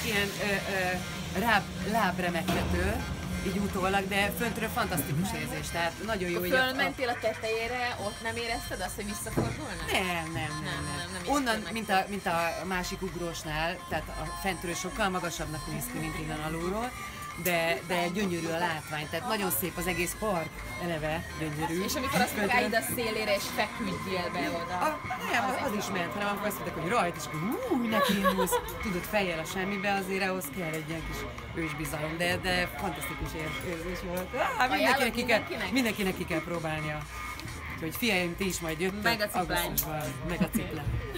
ilyen lábremegtető, így utólag, de föntről fantasztikus érzés, tehát nagyon jó. Fölmentél a tetejére, ott nem érezted azt, hogy visszafordulnak? Nem. Onnan, mint a másik ugrósnál, tehát a fentről sokkal magasabbnak néz ki, mint innen alulról, de gyönyörű a látvány, tehát nagyon szép az egész park, eleve gyönyörű. És amikor azt mondták, állj a szélére és feküdjél be oda. Nem, az is ment, hanem amikor azt mondták, hogy rajt, és akkor neki indulsz, tudod, fejjel a semmibe, azért ahhoz kell egy ilyen kis ősbizalom, de fantasztikus érzés volt. Mindenkinek ki kell próbálnia. Úgyhogy fiaim, ti is majd jöttök, meg a ciplány. meg a ciplány.